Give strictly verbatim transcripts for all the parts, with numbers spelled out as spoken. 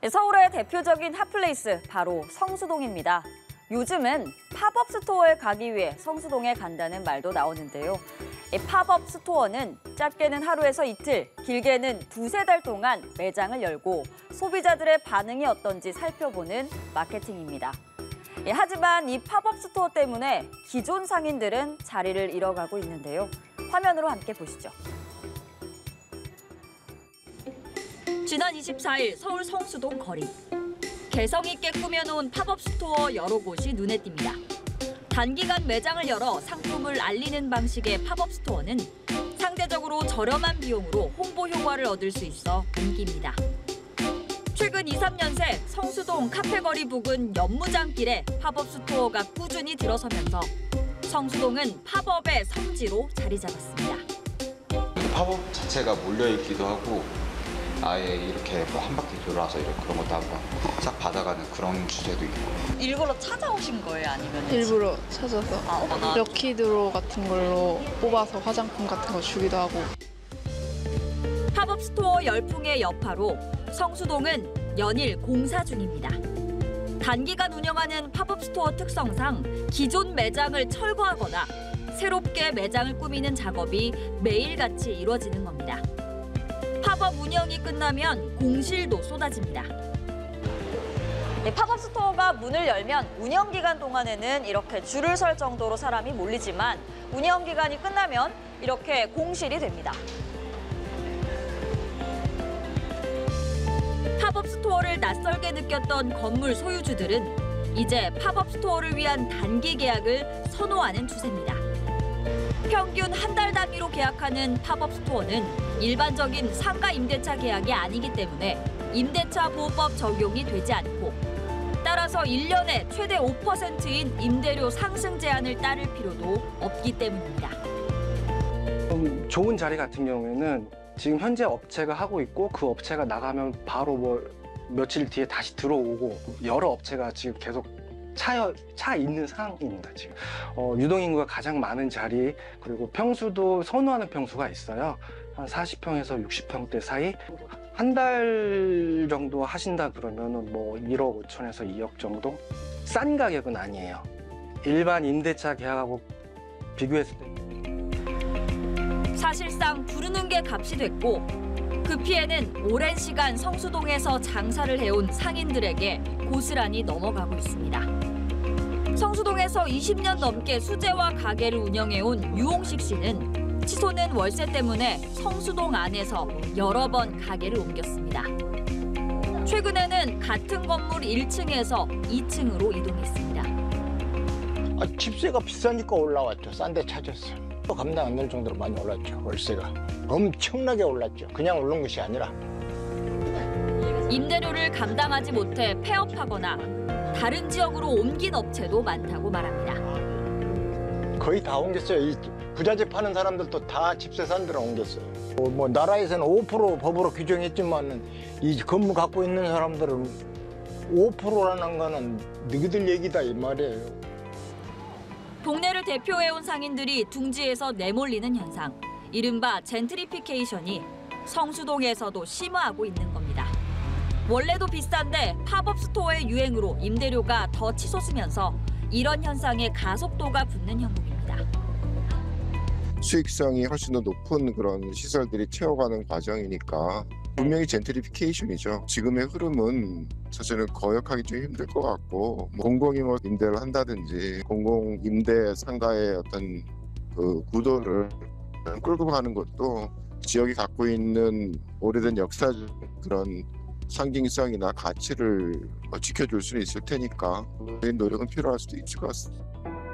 서울의 대표적인 핫플레이스, 바로 성수동입니다. 요즘은 팝업 스토어에 가기 위해 성수동에 간다는 말도 나오는데요. 이 팝업 스토어는 짧게는 하루에서 이틀, 길게는 두세 달 동안 매장을 열고 소비자들의 반응이 어떤지 살펴보는 마케팅입니다. 예, 하지만 이 팝업 스토어 때문에 기존 상인들은 자리를 잃어가고 있는데요. 화면으로 함께 보시죠. 지난 이십사일 서울 성수동 거리. 개성 있게 꾸며놓은 팝업 스토어 여러 곳이 눈에 띕니다. 단기간 매장을 열어 상품을 알리는 방식의 팝업 스토어는 상대적으로 저렴한 비용으로 홍보 효과를 얻을 수 있어 인기입니다. 최근 이, 삼 년 새 성수동 카페거리 부근 연무장길에 팝업 스토어가 꾸준히 들어서면서 성수동은 팝업의 성지로 자리 잡았습니다. 팝업 자체가 몰려있기도 하고 아예 이렇게 뭐 한 바퀴 돌아서 이렇게 그런 것도 한번 싹 받아가는 그런 주제도 있고. 일부러 찾아오신 거예요? 아니면 일부러 찾아서 아, 럭키드로 같은 걸로 뽑아서 화장품 같은 거 주기도 하고. 팝업 스토어 열풍의 여파로 성수동은 연일 공사 중입니다. 단기간 운영하는 팝업 스토어 특성상 기존 매장을 철거하거나 새롭게 매장을 꾸미는 작업이 매일같이 이루어지는 겁니다. 팝업 운영이 끝나면 공실도 쏟아집니다. 네, 팝업 스토어가 문을 열면 운영 기간 동안에는 이렇게 줄을 설 정도로 사람이 몰리지만 운영 기간이 끝나면 이렇게 공실이 됩니다. 팝업 스토어를 낯설게 느꼈던 건물 소유주들은 이제 팝업 스토어를 위한 단기 계약을 선호하는 추세입니다. 평균 한 달 단위로 계약하는 팝업 스토어는 일반적인 상가 임대차 계약이 아니기 때문에 임대차 보호법 적용이 되지 않고 따라서 일 년에 최대 오 퍼센트인 임대료 상승 제한을 따를 필요도 없기 때문입니다. 좀 좋은 자리 같은 경우에는 지금 현재 업체가 하고 있고 그 업체가 나가면 바로 뭐 며칠 뒤에 다시 들어오고 여러 업체가 지금 계속 차, 차 있는 상황입니다. 지금 어, 유동인구가 가장 많은 자리, 그리고 평수도 선호하는 평수가 있어요. 한 사십 평에서 육십 평대 사이. 한 달 정도 하신다 그러면은 뭐 일억 오천에서 이억 정도? 싼 가격은 아니에요. 일반 임대차 계약하고 비교했을 때 사실상 부르는 게 값이 됐고 그 피해는 오랜 시간 성수동에서 장사를 해온 상인들에게 고스란히 넘어가고 있습니다. 성수동에서 이십 년 넘게 수제화 가게를 운영해온 유홍식 씨는 치솟는 월세 때문에 성수동 안에서 여러 번 가게를 옮겼습니다. 최근에는 같은 건물 일 층에서 이 층으로 이동했습니다. 아, 집세가 비싸니까 올라왔죠. 싼 데 찾았어요. 감당 안 될 정도로 많이 올랐죠. 월세가 엄청나게 올랐죠. 그냥 오른 것이 아니라. 임대료를 감당하지 못해 폐업하거나 다른 지역으로 옮긴 업체도 많다고 말합니다. 거의 다 옮겼어요. 이 부자재 파는 사람들도 다 집세 싼 데로 옮겼어요. 뭐, 뭐 나라에서는 오 퍼센트 법으로 규정했지만 이 건물 갖고 있는 사람들은 오 퍼센트라는 거는 너희들 얘기다 이 말이에요. 동네를 대표해온 상인들이 둥지에서 내몰리는 현상, 이른바 젠트리피케이션이 성수동에서도 심화하고 있는 겁니다. 원래도 비싼데 팝업 스토어의 유행으로 임대료가 더 치솟으면서 이런 현상에 가속도가 붙는 형국입니다. 수익성이 훨씬 더 높은 그런 시설들이 채워가는 과정이니까 분명히 젠트리피케이션이죠. 지금의 흐름은 사실은 거역하기 좀 힘들 것 같고, 공공이 뭐 임대를 한다든지 공공 임대 상가의 어떤 그 구도를 끌고 가는 것도 지역이 갖고 있는 오래된 역사적 그런 상징성이나 가치를 지켜줄 수는 있을 테니까 노력은 필요할 수도 있을 것 같습니다.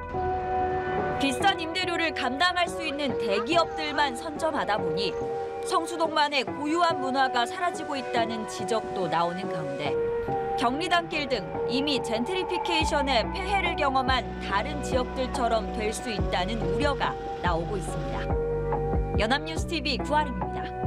비싼 임대료를 감당할 수 있는 대기업들만 선점하다 보니 성수동만의 고유한 문화가 사라지고 있다는 지적도 나오는 가운데 경리단길 등 이미 젠트리피케이션의 폐해를 경험한 다른 지역들처럼 될 수 있다는 우려가 나오고 있습니다. 연합뉴스티비 구아름입니다.